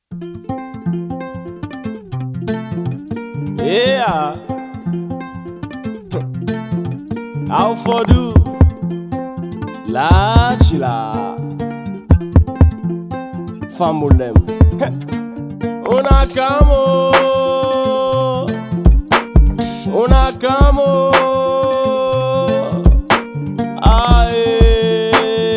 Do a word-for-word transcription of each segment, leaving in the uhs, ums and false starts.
Yeah. How for do? La chila. Famulem. Una camo. Una camo. Aye.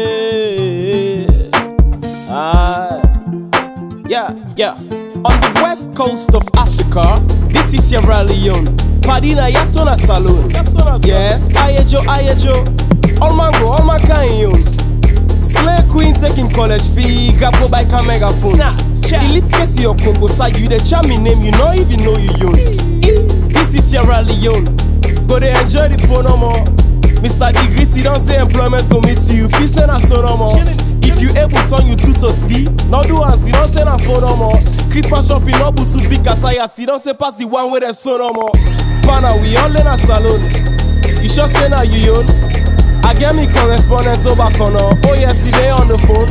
Aye. Yeah, yeah. On the west coast of Africa, this is Sierra Leone. Padina Yasona Saloon. Yes, Ayejo, Ayejo. All mango, all my kind. Slay Queen taking college fee, Gapo by Kamega phone. Elite case your Congo side, you the charming name, you know even know you young. This is Sierra Leone. Go they enjoy the ponomo. Mister Degree, don't say employment go meet you. Peace and a sonomo. If you able turn you two to three, no do and see, don't say na phone no more. Christmas shopping, no but too big attire, see, don't say pass the one with the son no more. Pana, we all in a salon. You sure say na you young? I get me correspondence over corner. Oh yes, he they on the phone.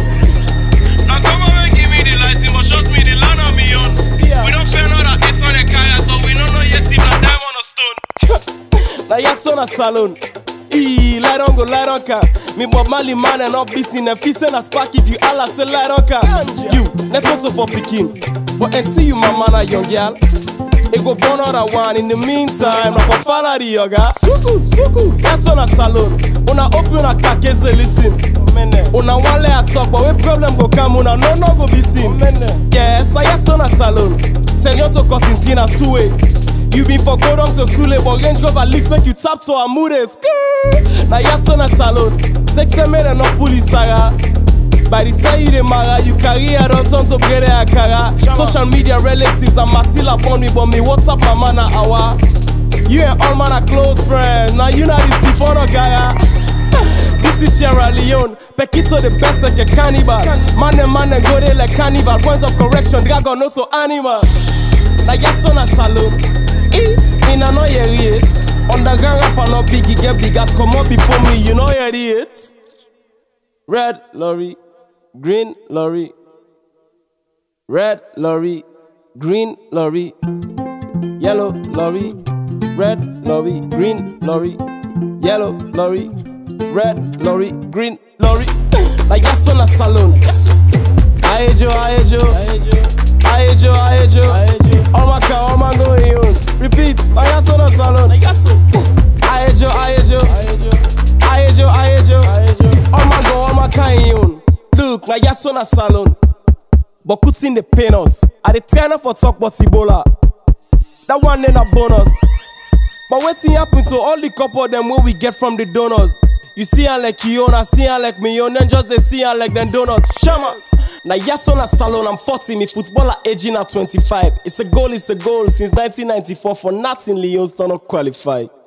Now come on and give me the license, but trust me, the land on me on. Yeah. We don't fair know that it's on the kayak, but we don't know yet if the time on a stone. Now yes on a salon. Eee, light on go, light on car. Me Bob Marley man and not busy in a feast and a spark if you all say light on car. You, let's also for picking. But and see you my man a young girl. It go burn out a one in the meantime. Now for follow the yoga. Suku, suku. Yes on a salon. Una open a kakeze listen. Una one lay a talk, but we problem go come. Una no no go be seen. Yes, I yes on a salon. Send you to cut in skin a two way. You been for go down to Sule, but range go leaks make you tap to a mood. Now yes on a salon. Take some men and not police saga. By the time you the mara, you carry a don't turn to bread a cara. Social media relatives and Matilla upon me, but me WhatsApp my man a hour. You and all man a close friend. Now you know this is for no guy. This is Sierra Leone. Pekito the best like a cannibal. Man and man and go there like carnival. Points of correction, dragon also animal. Now yes on a salon. In a no hear it. Underground rapper no biggie get big as come up before me, you know hear it. Red lorry, green lorry. Red lorry, green lorry. Yellow lorry, red lorry, green lorry. Yellow lorry, red lorry, green lorry. Like yes on a salon. Ayejo, ayejo, ayejo, ayejo. All my car, all my going on. Repeat, like yes on a salon. Ayejo, ayejo, ayejo, ayejo. All my go, all my kind on. Look, like yes on a salon. But cuts in the penis. I the turn for talk about Ebola. That one then a bonus. But what thing happen to all the couple of them where we get from the donors? You see her like you own, I see her like me own, then just they see her like them donuts. Shama. Now yes on a salon, I'm forty, me footballer aging at twenty-five. It's a goal, it's a goal. Since nineteen ninety-four for nothing, Leons don't qualify.